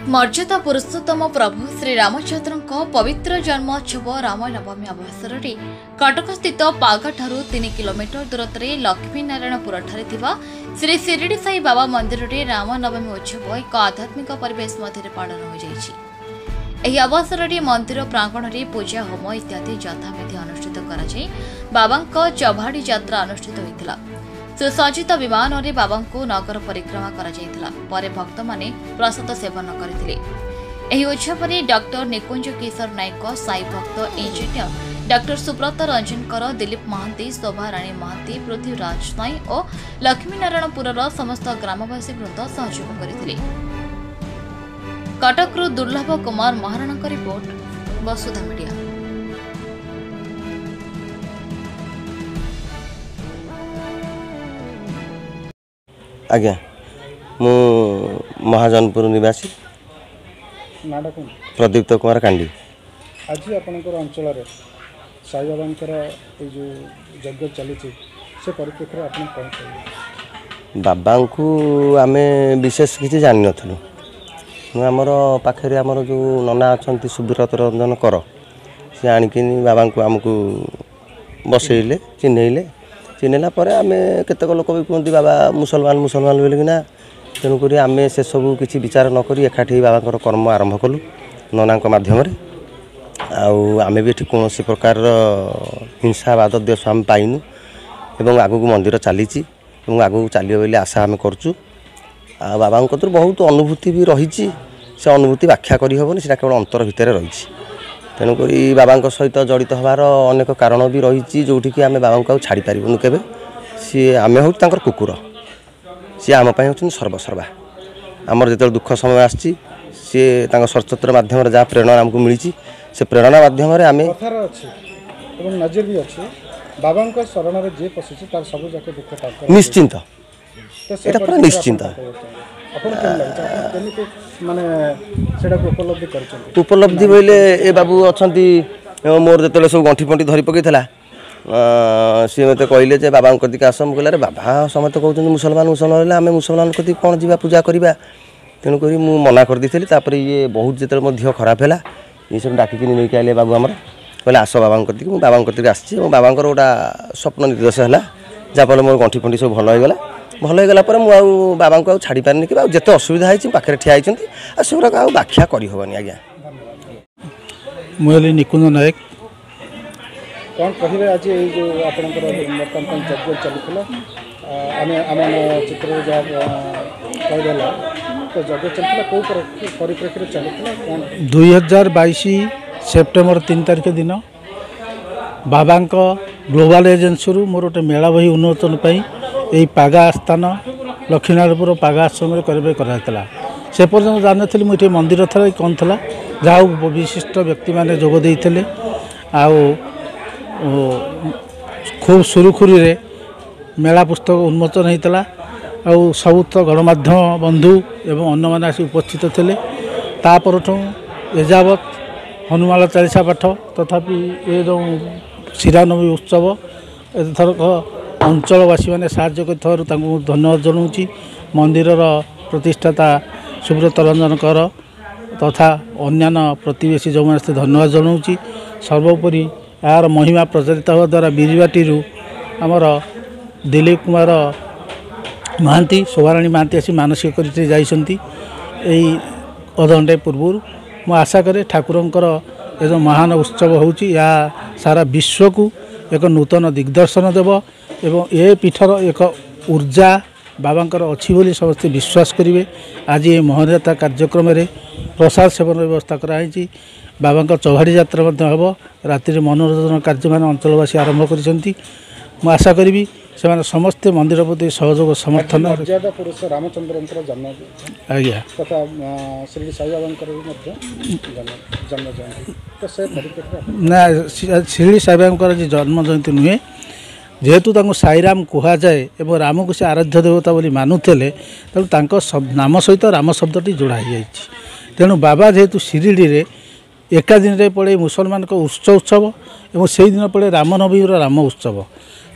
मर्यादा पुरुषोत्तम प्रभु श्री रामचंद्र पवित्र जन्मोत्सव रामनवमी अवसर में कटक स्थित पागाठारू 3 किलोमीटर दूरत लक्ष्मीनारायणपुर श्री शिरडी साई बाबा मंदिर में रामनवमी उत्सव एक आध्यात्मिक परिवेश मध्य पालन हो अवसर में मंदिर प्रांगण में पूजा होम इत्यादि यथाविधि अनुष्ठित कर बाबा चौभाड़ी यात्रा अनुष्ठित होता। सुसज्जित विमान में बाबा को नगर परिक्रमा कर भक्त माने प्रसाद सेवन करते। उत्सव में डॉक्टर निकुंज किशोर नायक, साई भक्त इंजीनियर डॉक्टर सुब्रत रंजनकर, दिलीप महांती, शोभा राणी महांती, पृथ्वीराज नाई और लक्ष्मीनारायणपुर समस्त ग्रामवासी वृंद सहयोग करते। कटकरू दुर्लभ कुमार महाराणा रिपोर्ट, वसुधा मीडिया। आज्ञा मु महाजनपुर निवासी प्रदीप्त कुमार कांडी। आज आपनकर अंचल साई बाबांकर जो यज्ञ चली से परिप्रेक्षी आप कौन कह बाबा को आम विशेष किसी जान नु आमर पाखे आमर जो नना अच्छा सुब्रत रंजन कर सी आणिक बाबा को आमको बसैले चिन्हैले चिन्हला आम केतक लोक भी कहते बाबा मुसलमान मुसलमान बोलिकिना तेणुक आम से सब किसी विचार नक एकाठी बाबा कर्म आरंभ कलु नना मध्यम आम भी कौन प्रकार हिंसावाद देश आम पाइनु एवं आगू मंदिर चली आगू चलो बोली आशा आम करूँ। बाबा तो बहुत अनुभूति भी रही से अनुभूति व्याख्या करहबनी से केवल अंतर भितर रही। तेणुक बाबा सहित जड़ित हबार अनेक कारण भी रही जोटि आम बाबा को छाड़ी पारूँ केवे सी आम हूँ कुकुर सी आम हूँ सर्वसर्वा आमर जो दुख समय आसी सी सरचत्र मध्यम जहाँ प्रेरणा आमको मिली से प्रेरणा मध्यम आम नजर भी अच्छे बाबा शरण में जे पशु सब जाके दुख निश्चिंत एटा पूरा निश्चिंत उपलब्धि बोले ए बाबू अच्छा मोर जो सब गंठी फंटी धरी पकई सी मत कहले बाबा कति आस मुझे बाबा समस्त कहते मुसलमान मुसलमान आम मुसलमान कति कौन जा पूजा करवा तेणुक मुझे मना कर दी ये बहुत जो झील खराब है ये सब डाकिक नहीं आए बाबू आमर कहले आस बाबा कति बाबा कति आसी बाबा गोटा स्वप्न निर्देश है जहाँफल मोर गंठी फंटी सब भल होगा भल होगा मुझे बाबा को छाड़ी पारे कि जिते असुविधा है पाखे ठिया होती सेगुड़ा व्याख्या करहबनी। आज्ञा मुझे निकुंज नायक कौन कहे आज जो आप यज्ञ चलूला आम चित्र कहदेला तो यज्ञ चलता कौ परिप्रेक्षी चलूला 2022 सेप्टेम्बर 3 तारिख दिन बाबा ग्लोबल एजेन्सी मोर गोटे मेला बही उन्मोचन यही पागा स्थान लक्ष्मीनारायणपुर पागा आश्रम कराला से पर्यटन जानी मुझे मंदिर था कौन था जहाँ विशिष्ट व्यक्ति मैंने जोगदे खूब सुरुखुरी रे मेला पुस्तक उन्मोचन होता सबुत गणमाध्यम बंधु एवं अन्य मैंने आसी उपस्थित थे तापरठू एजावत हनुमान चालीसा पाठ तथापि ये जो श्रीरामनवमी उत्सव एथरक अंचलवासी मैंने साहाय्य कर धन्यवाद जनाऊँ। मंदिर प्रतिष्ठाता सुब्रत रंजन कर तथा अन्यान्य प्रतिवेशी जो मैंने धन्यवाद जनाऊँ। सर्वोपरि यार महिमा प्रचारित होगा द्वारा बिरीबाटी आमर दिलीप कुमार महांती, शोभाराणी महांती आसी मानसिक कर अधघंटे पूर्व मु आशा करे ठाकुरंकर ये जो महान उत्सव होची या सारा विश्व को एक नूतन दिग्दर्शन देव एवं ये पीठर एक ऊर्जा बाबांकर अच्छी बोली समस्ते विश्वास करेंगे। आज ये महानता कार्यक्रम में प्रसाद सेवन व्यवस्था कराई बाबा चौहाड़ी यात्रा हम राति मनोरंजन कार्य मान अंचलवासी आरंभ कर आशा करी से समस्ते मंदिर प्रति सहयोग समर्थन मर्यादा पुरुष रामचंद्र जन्म आज्ञा तथा श्री साई बाबा जन्म जयंती तो से ना श्री साई बाबा जन्म जयंती नुहे जेहेतु साईराम कहुए और राम को से आराध्य देवता बोली मानुले तेणु नाम सहित राम शब्दटी जोड़ा तेणु बाबा जेहेतु शिरडी रे एका दिन पड़े मुसलमान उत्सव और से दिन पड़े रामनवमी राम उत्सव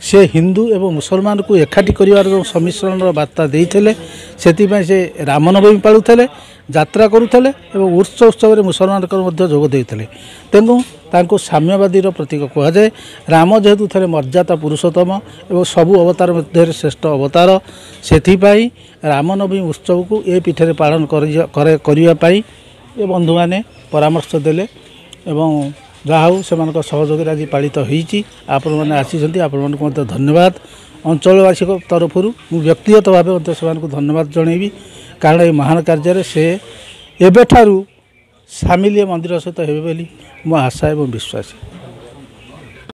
से हिंदू एवं मुसलमान को एकाठी कर सम्मिश्रण बार्ता देते से रामनवमी पालुले यात्रा करुले उत्सव में मुसलमान जोग देते तेणु तांको साम्यवादी प्रतीक कहुए राम जेहेतु थे मर्यादा पुरुषोत्तम एवं सबू अवतार मध्य श्रेष्ठ अवतार से रामनवमी उत्सव को ए पीठे पालन करने ये बंधु मैंने परामर्श देले एवं जहाँ हूँ से सहयोग आज पालित होती आपण मैंने आसी आपण मानक धन्यवाद अंचलवासी तरफ व्यक्तिगत भाव से धन्यवाद जनइबी कारण ये महान कार्य से एबेठारू सामिल मंदिर सहित हे मो आशा एवं विश्वास।